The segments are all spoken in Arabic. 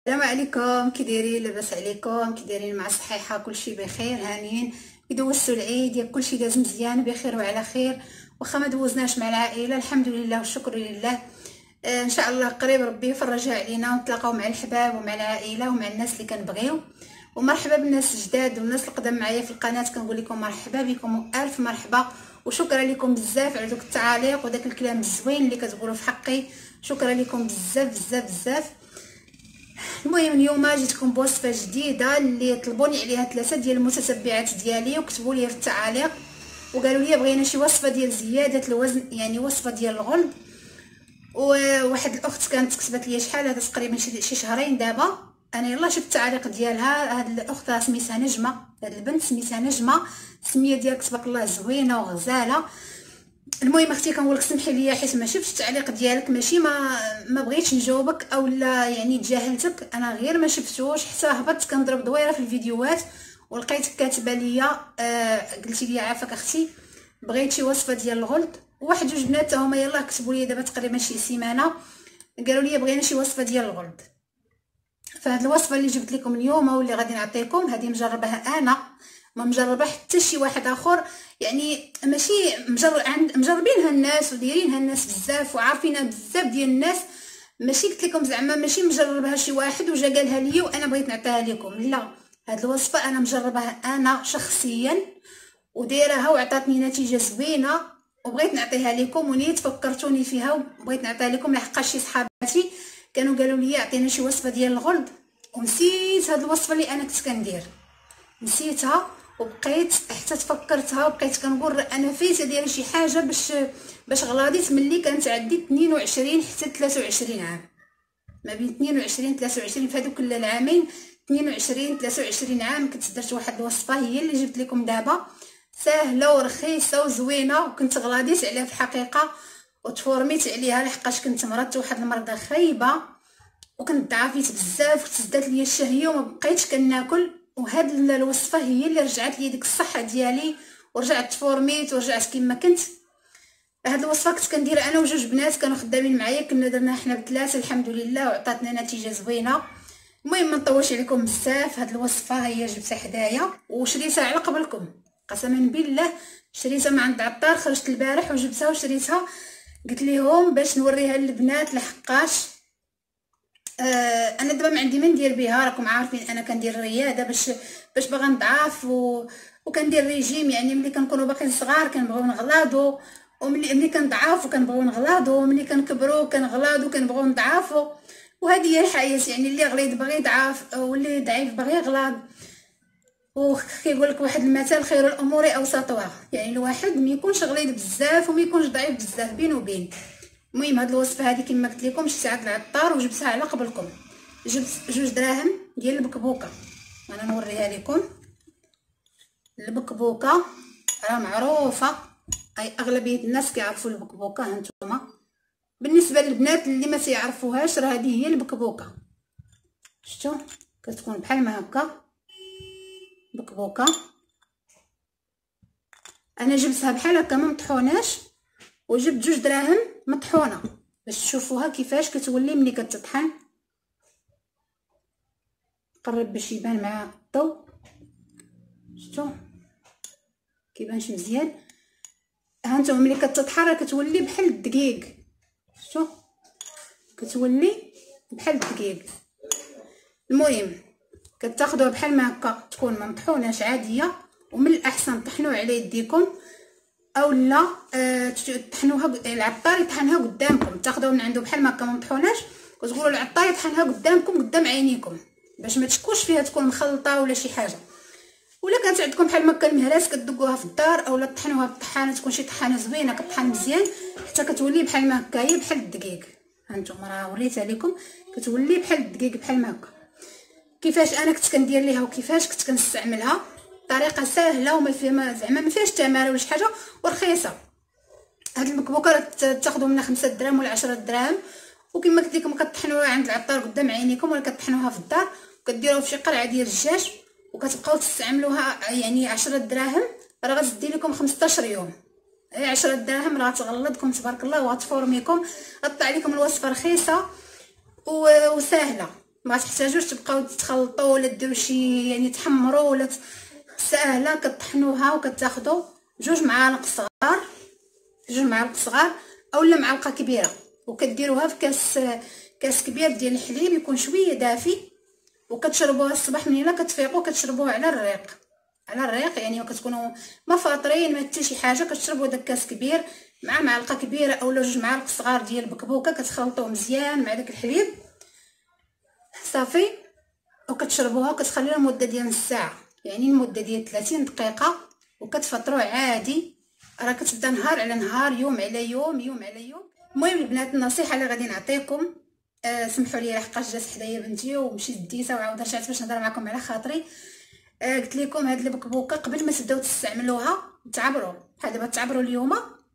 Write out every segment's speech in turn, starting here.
السلام عليكم، كي دايرين؟ لاباس عليكم؟ كي دايرين مع الصحيحه؟ كلشي بخير هانيين؟ كي دوزتوا العيد ياك كلشي داز مزيان بخير وعلى خير؟ واخا ما دوزناش مع العائله الحمد لله والشكر لله. ان شاء الله قريب ربي يفرجها علينا ونتلاقاو مع الحباب ومع العائله ومع الناس اللي كنبغيو. ومرحبا بالناس الجداد والناس القدام معايا في القناه، كنقول لكم مرحبا بكم والف مرحبا وشكرا لكم بزاف على دوك التعاليق وداك الكلام الزوين اللي كتقولوا في حقي. شكرا لكم بزاف بزاف بزاف. المهم اليوم جيتكم بوصفه جديده اللي طلبوني عليها 3 ديال المتتبعات ديالي وكتبوا لي في التعاليق وقالوا لي بغينا شي وصفه ديال زياده الوزن، يعني وصفه ديال الغلظ. وواحد الاخت كانت كتبت لي شحال هذا تقريبا شي شهرين دابا. انا يلا شفت التعاليق ديالها. هاد الاخت سميتها نجمه، هاد البنت سميتها نجمه، السميه ديالك تبارك الله زوينه وغزاله. المهم اختي كنقول لك سمحي لي حيت ما شفتش التعليق ديالك، ماشي ما بغيتش نجاوبك اولا يعني تجاهلتك، انا غير ما شفتوش حتى هبطت كنضرب دويره في الفيديوهات ولقيتك كاتبه لي قلتي لي عافاك اختي بغيت شي وصفه ديال الغلظ. واحد جوج بنات هما يلاه كتبوا لي دابا تقريبا شي سيمانه قالوا لي بغينا شي وصفه ديال الغلظ. فهاد الوصفه اللي جبت لكم اليوم واللي غادي نعطيكم هذه مجربها انا، ما مجربه حتى شي واحد اخر، يعني ماشي مجربينها الناس ودايرينها الناس بزاف وعارفينها بزاف ديال الناس، ماشي قلت لكم زعما ماشي مجربها شي واحد وجا قالها لي وانا بغيت نعطيها لكم، لا هاد الوصفه انا مجربها انا شخصيا ودايرها وعطاتني نتيجه زوينه وبغيت نعطيها لكم، ونيت فكرتوني فيها وبغيت نعطيها لكم لحقاش شي صحاباتي كانوا قالوا لي عطينا شي وصفه ديال الغلظ ونسيت هاد الوصفه اللي انا كنت كندير، نسيتها وبقيت حتى تفكرتها وبقيت كنقول انا فايته دايره شي حاجه باش غلاضيت ملي كانت عندي 22 حتى 23 عام، ما بين 22 23 في هذوك العامين 22 23 عام كنت درت واحد الوصفه هي اللي جبت لكم دابا، ساهله ورخيصه وزوينه وكنت غلاضيت عليها في الحقيقه وتفورميت عليها لحقاش كنت مرضت واحد المرضى خايبه وكنت ضعفيت بزاف وتزدات لي الشهيه وما بقيتش كناكل، وهاد الوصفه هي اللي رجعت لي ديك الصحه ديالي ورجعت تفورميت ورجعت كما كنت. هاد الوصفه كنت كندير انا وجوج بنات كانوا خدامين معايا، كنا درناها حنا بثلاثه الحمد لله وعطاتنا نتيجه زوينه. المهم ما نطولش عليكم بزاف، هاد الوصفه هي جبتها حدايا وشريتها على قبلكم قسما بالله، شريتها من عند عطار، خرجت البارح وجبتها وشريتها قلت لهم باش نوريها للبنات لحقاش انا دابا ما عندي ما ندير بها، راكم عارفين انا كندير الرياضه باش باغا نضعف وكندير ريجيم، يعني ملي كنكونوا باقيين صغار كنبغيو نغلاضوا وملي كنضعفوا كنبغيو نغلاضوا وملي كنكبروا كنغلاضوا كنبغيو نضعفوا، وهذه هي الحياه، يعني اللي غليظ باغي يضعف واللي ضعيف باغي يغلاض. وكيقول لك واحد المثل خير الامور اوسطها، يعني الواحد ما يكونش غليظ بزاف وما يكونش ضعيف بزاف بين وبين. المهم هاد الوصفه هذه كما قلت لكم شريتها عند العطار وجبتها على قبلكم، جبت 2 دراهم ديال البكبوكه، انا نوريها لكم. البكبوكه راه معروفه، اي اغلبيه الناس كيعرفوا البكبوكه، هانتوما بالنسبه للبنات اللي ما تيعرفوهاش راه هذه هي البكبوكه، شفتوا كتكون بحال ما هكا بكبوكه. انا جبتها بحال هكا ما مطحوناش وجبت 2 دراهم مطحونه باش تشوفوها كيفاش كتولي ملي كتطحن. قرب باش يبان مع الضوء، شفتوا كيبانش مزيان. هانتوما ملي كتطحن راه كتولي بحال الدقيق، شفتوا كتولي بحال الدقيق. المهم كتاخذوها بحال ما هكا تكون ما مطحوناش عاديه، ومن الاحسن طحنوها على يديكم اولا تطحنوها العطار يطحنها قدامكم، تاخذوها من عنده بحال ما هكا ما مطحوناش وتقولوا العطار يطحنها قدامكم قدام عينيكم باش ما تشكوش فيها تكون مخلطه ولا شي حاجه. ولا كانت عندكم بحال ما هكا المهراس كدقوها في الدار اولا تطحنوها بالطحانه، تكون شي طحانه زوينه كطحن مزيان حتى كتولي بحال ما هكا هي بحال الدقيق. هانتوما راه وريتها لكم كتولي بحال الدقيق بحال ما هكا. كيفاش انا كنت كندير ليها وكيفاش كنت كنستعملها، طريقه سهله وما فيها زعما ما فيهاش تماره ولا شي حاجه ورخيصه. هاد المكبوكه تاخذوا منها 5 دراهم ولا 10 دراهم، وكما قلت لكم كطحنوها عند العطار قدام عينيكم ولا كطحنوها في الدار وكديروها في شي قرعه ديال الدجاج وكتبقاو تستعملوها، يعني 10 دراهم راه غتزدي لكم 15 يوم، 10 دراهم راه تغلظكم تبارك الله وغتفورميكم، غطلع لكم الوصفه رخيصه وسهله ما تحتاجوش تبقاو تخلطوا ولا ديروا شي يعني تحمروا ولا ساهله. كطحنوها وكتاخذوا 2 معالق صغار، 2 معالق صغار اولا معلقه كبيره، وكديروها في كاس كبير ديال الحليب يكون شويه دافي، وكتشربوها الصباح منين كتفيقوا كتشربوها على الريق، على الريق يعني وكتكونوا ما فاطرين ما حتى شي حاجه. كتشربوا داك كاس كبير مع معلقه كبيره اولا 2 معالق صغار ديال البكبوكه، كتخلطوه مزيان مع داك الحليب صافي، وكتشربوها وكتخليوها لمده ديال نص ساعه، يعني المده ديال 30 دقيقه، وكتفطروا عادي. راه كتبدا نهار على نهار، يوم على يوم، يوم على يوم. المهم البنات النصيحه اللي غادي نعطيكم، سمحوا لي لحقاش جات حدايا بنتي ومشيت ديتها وعاود رجعت باش نهضر معكم على خاطري. قلت لكم هاد البكبوكه قبل ما تبداو تستعملوها تعبروا، بحال دابا تعبروا اليوم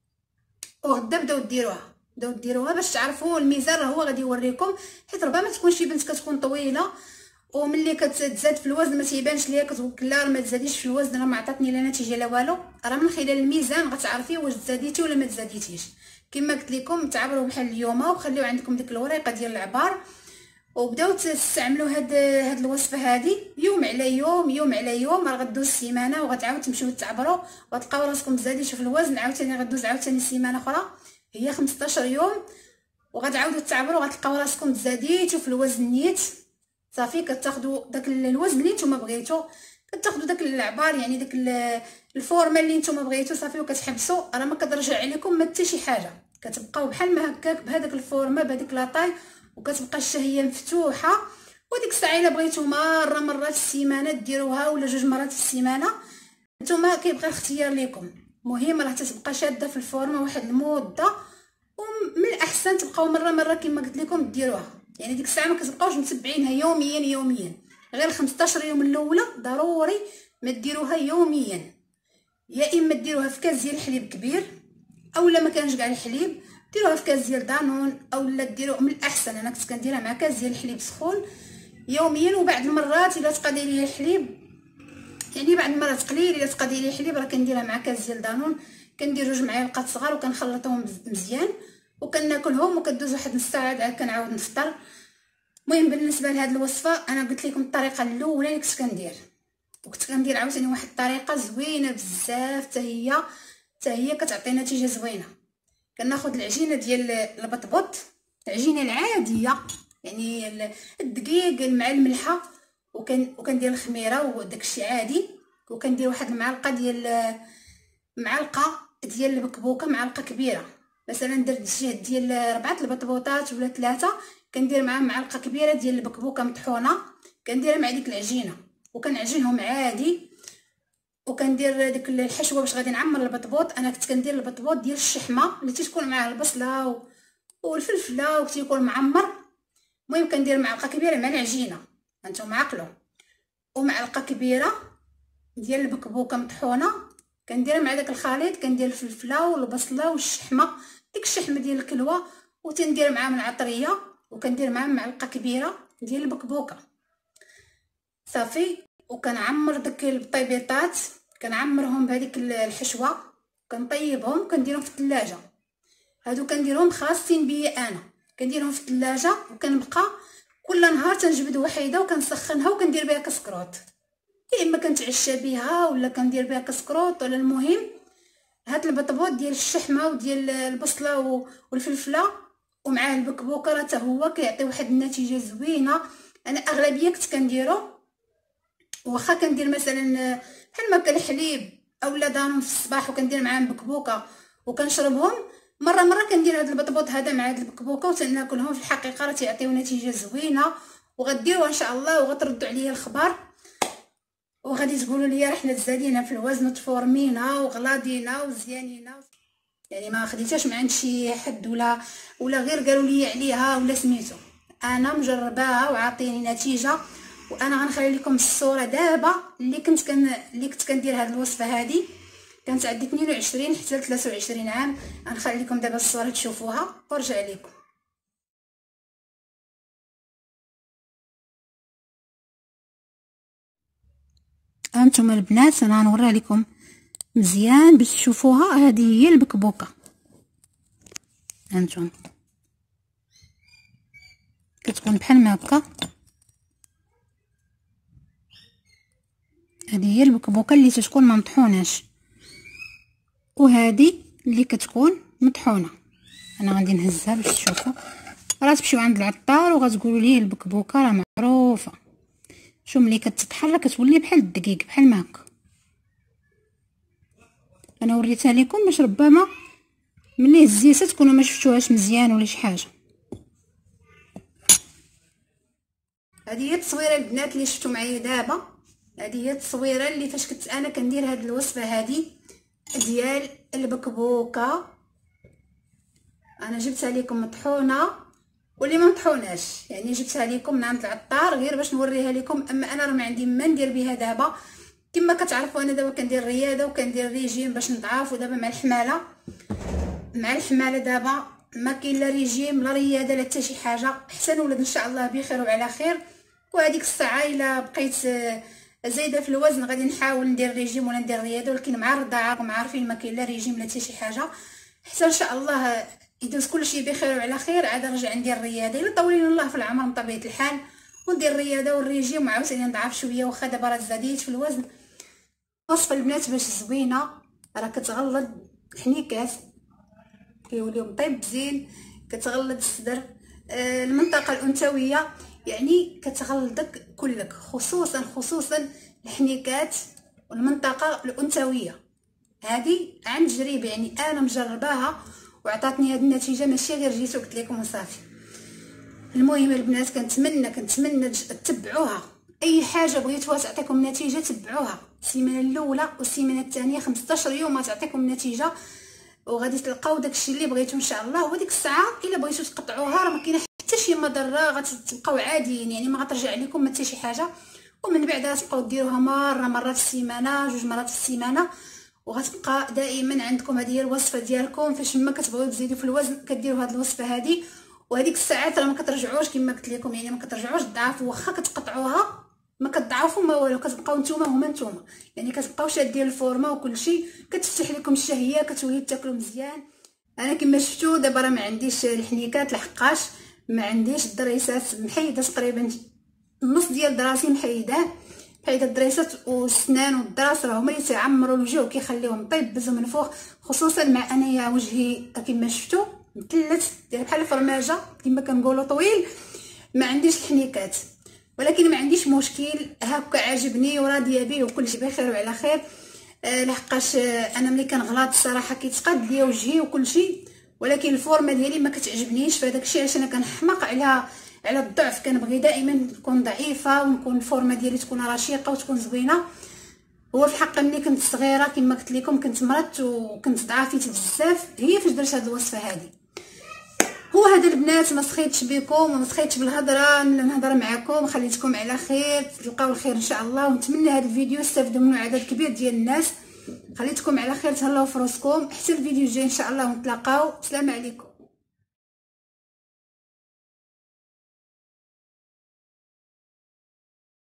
وغدا بداو ديروها باش تعرفوا الميزان. راه هو غادي يوريكم، حيت ربما تكون شي بنت كتكون طويله وملي كتزاد في الوزن ما تيبانش ليا، كتقول لا راه ما تزاديش في الوزن، راه ما عطاتني لا نتيجه لا والو. راه من خلال الميزان غتعرفي واش تزاديتي ولا ما تزاديتيش. كما قلت لكم تعبروا بحال اليوم وخليو عندكم ديك الوريقه ديال العبار، وبداو تستعملوا هاد الوصفه هذه يوم على يوم، يوم على يوم. راه غدوز السيمانه وغتعاود تمشيو تعبروا وتلقاو راسكم تزاديتوا في الوزن. عاوتاني غدوز عاوتاني سيمانه اخرى هي 15 يوم، وغتعاودوا تعبروا وغتلقاو راسكم تزاديتوا في الوزن نيت صافي. كتاخذوا داك الوزن اللي نتوما بغيتو، كتاخذوا داك العبار يعني داك الفورمه اللي نتوما بغيتو صافي، وكتحبسوا. راه ما كترجع عليكم ما حتى شي حاجه، كتبقاو بحال ما هكاك بهذاك الفورمه بهذيك لاطاي، وكتبقى الشهيه مفتوحه. وديك الساعه الا بغيتو مرات في السيمانه ديروها ولا 2 مرات في السيمانه، نتوما كيبقى الاختيار لكم. المهم راه تتبقى شاده في الفورمه واحد المده، ومن الاحسن تبقاو مره كما قلت لكم ديروها. يعني ديك الساعه ما كتبقاوش متبعينها يوميا، غير 15 يوم الاولى ضروري ما ديروها يوميا. يا اما ديروها في كاس ديال الحليب كبير، اولا ما كانش كاع الحليب ديروها في كاس ديال دانون، اولا ديروا من الاحسن انا كنت كنديرها مع كاس ديال الحليب سخون يوميا. وبعد المرات الا تقضي لي الحليب، يعني بعد المرات قليل الا تقضي لي الحليب، راه كنديرها مع كاس ديال دانون، كندير 2 معالق صغار وكنخلطهم مزيان وكناكلهم، وكدوز واحد نص ساعه عاد كنعاود نفطر. المهم بالنسبه لهاد الوصفه انا قلت لكم الطريقه الاولى اللي كنت كندير عاوتاني واحد الطريقه زوينه بزاف، حتى هي كتعطي نتيجه زوينه. كناخذ العجينه ديال البطبوط، العجينه العاديه يعني الدقيق مع الملحه، وكندير الخميره وداكشي عادي، وكندير واحد المعلقه ديال البكبوكه، معلقه كبيره. مثلا درت جهد ديال 4 البطبوطات ولا 3، كندير معاهم معلقه كبيره ديال البكبوكه مطحونه، كنديرها مع ديك العجينه وكنعجنهم عادي. وكندير ديك الحشوه باش غادي نعمر البطبوط. انا كنت كندير البطبوط ديال الشحمه اللي تيكون معاه البصله والفلفله وتيكون معمر. المهم كندير معلقه كبيره مع العجينه، انتم عقلوا، ومعلقه كبيره ديال البكبوكه مطحونه كنديرها مع داك الخليط. كندير الفلفله والبصله والشحمه، ديك الشحمه ديال الكلوه، وتندير معاهم العطريه، وكندير معاهم معلقه كبيره ديال البكبوكه صافي. وكنعمر داك البطيبيطات، كنعمرهم بهذيك الحشوه، كنطيبهم وكنديرهم في الثلاجه. هادو كنديرهم خاصين بيا انا، كنديرهم في الثلاجه، وكنبقى كل نهار تنجبد وحيده وكنسخنها وكندير بها كسكروط، يا اما كنتعشى بها ولا كندير بها كسكروط. ولا المهم هاد البطبوط ديال الشحمه وديال البصله والفلفله ومعاه البكبوكه راه حتى هو كيعطي واحد النتيجه زوينه. انا اغلبيه كنت كنديرو، واخا كندير مثلا بحال ما الحليب اولا دانون في الصباح وكندير معاهم بكبوكه وكنشربهم، مره كندير هذا البطبوط هذا مع هذا البكبوكه وتناكلهم. في الحقيقه راه تيعطيو نتيجه زوينه، وغديروها ان شاء الله وغتردوا عليا الخبر، وغادي تقولوا لي راه حنا تزادينا في الوزن وتفورمينا وغلاضينا وزيانينا. يعني ما خديتهاش من عند شي حد ولا غير قالوا لي عليها ولا سميتو، انا مجرباها وعاطيني نتيجه. وانا غنخلي لكم الصوره دابا اللي كنت كندير هذه الوصفه هذه. كانت عندي 22 حتى 23 عام. غنخلي لكم دابا الصوره تشوفوها ونرجع لكم. هانتوما البنات انا غنوريها لكم مزيان باش تشوفوها. هذه هي البكبوكه، هانتوما كتكون بحال ما هكا هذه هي البكبوكه اللي تتكون ما مطحوناش، وهذه اللي كتكون مطحونه. انا غادي نهزها باش تشوفوا. راه تمشيو عند العطار وغتقولوا ليه البكبوكه راه معروفه. شوف ملي كتطحن راه كتولي بحال الدقيق بحال ما هكا. انا وريتها لكم باش ربما ملي هزيتها تكونوا ما شفتوهاش مزيان ولا شي حاجه. هذه هي التصويره البنات اللي شفتوا معايا دابا. هذه هي التصويره اللي فاش كنت انا كندير هذه الوصفه هذه ديال البكبوكه. انا جبتها لكم مطحونه واللي ما مطحوناش، يعني جبتها لكم من عند العطار غير باش نوريها لكم. اما انا راه ما عندي ما ندير بها دابا. كما كتعرفوا انا دابا كندير رياضه وكندير ريجيم باش نضعف، ودابا مع الحماله دابا ما كاين لا ريجيم لا رياضه لا حتى شي حاجه. حتى الولاد ان شاء الله بخير وعلى خير. وهذيك الساعه الا بقيت زايده في الوزن غادي نحاول ندير ريجيم ولا ندير رياضه، ولكن مع الرضاعه راكم عارفين ما كاين لا ريجيم لا حتى شي حاجه. حتى ان شاء الله يدوز كلشي بخير وعلى خير عاد نرجع ندير رياضه الا طول لنا الله في العمر من طبيعه الحال، وندير الرياضه والريجيم وعاوتاني نضعف شويه. واخا دابا راه زاديت في الوزن. وصفه البنات باش زوينه، راه كتغلظ الحنيكات كيوليو مطيب زين، كتغلظ الصدر المنطقه الانثويه، يعني كتغلظك كلك، خصوصا الحنيكات والمنطقه الانثويه. هذه عن تجربه، يعني انا مجرباها وعطاتني هذه النتيجه، ماشي غير جيت وقلت لكم وصافي. المهم البنات كنتمنى تتبعوها. اي حاجه بغيتوها تعطيكم نتيجه تبعوها. السيمانه الاولى والسيمانه الثانيه 15 يوم تعطيكم نتيجه، وغادي تلقاو داكشي اللي بغيتو ان شاء الله. وديك الساعه الا بغيتو تقطعوها راه ما كاينه حتى شي مضره، غتبقاو عاديين، يعني ما غترجع لكم حتى شي حاجه. ومن بعد تبقاو ديروها مره في السيمانه، 2 مرات في السيمانه، وغتبقى دائما عندكم. هذه هي الوصفه ديالكم فاش ما كتبغيو تزيدوا في الوزن كديروا هذه الوصفه هذه. وهذيك الساعات راه ما كترجعوش كما قلت لكم، يعني ما كترجعوش تضعفوا. واخا كتقطعوها ما كتضعفوا ما والو، كتبقاو نتوما هما نتوما، يعني كتبقاو شادين الفورمه وكلشي، كتفتح لكم الشهيه، كتوليو تاكلوا مزيان. انا كما شفتوا دابا راه ما عنديش الحنيكات لحقاش ما عنديش الضريسات، محيده تقريبا النص ديال دراسي محيده الدريسات، والسنان والدراس راه هما اللي تعمروا الوجه وكيخليوهم مطيبز من فوق. خصوصا مع انايا وجهي كما شفتوا مثلث بحال الفرماجه كما كنقولوا طويل، ما عنديش الحنيكات، ولكن ما عنديش مشكل، هكا عاجبني وراضيه به وكلشي بخير وعلى خير. لحقاش انا ملي كنغلط الصراحه كيتقاد ليا وجهي وكلشي، ولكن الفورمه ديالي ما كتعجبنيش. فهداك الشيء علاش انا كنحماق على الضعف، كنبغي دائما نكون ضعيفه ونكون الفورمه ديالي تكون رشيقه وتكون زوينه. هو في الحق ملي كنت صغيره كما قلت لكم كنت مرضت وكنت ضعفيت بزاف، هي فاش درت هذه الوصفه هذه. هو هذا البنات، ما سخيتش بكم وما سخيتش بالهضره، نهضر معكم، خليتكم على خير، تلقاو الخير ان شاء الله. ونتمنى هذا الفيديو يستافدوا منه عدد كبير ديال الناس. خليتكم على خير، تهلاو في راسكم، حتى الفيديو الجاي ان شاء الله ونتلاقاو. السلام عليكم.